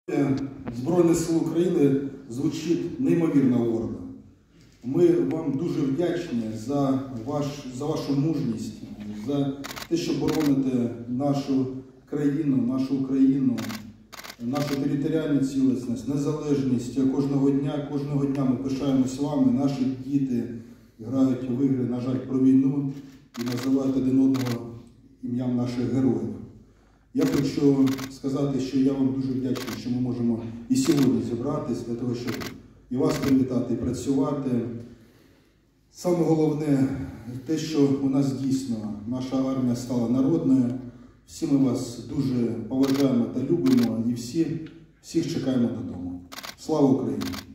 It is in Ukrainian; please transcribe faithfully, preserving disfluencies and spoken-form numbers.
Збройних сил України звучить неймовірно гордо. Ми вам дуже вдячні за, ваш, за вашу мужність, за те, що бороните нашу країну, нашу Україну, нашу територіальну цілісність, незалежність. Кожного дня, кожного дня ми пишаємось вами, наші діти грають в ігри, на жаль, про війну і називають один одного ім'ям наших героїв. Я хочу сказати, що я вам дуже вдячний, що ми можемо і сьогодні зібратися для того, щоб і вас привітати, і працювати. Саме головне те, що у нас дійсно наша армія стала народною. Всі ми вас дуже поважаємо та любимо і всі, всіх чекаємо додому. Слава Україні!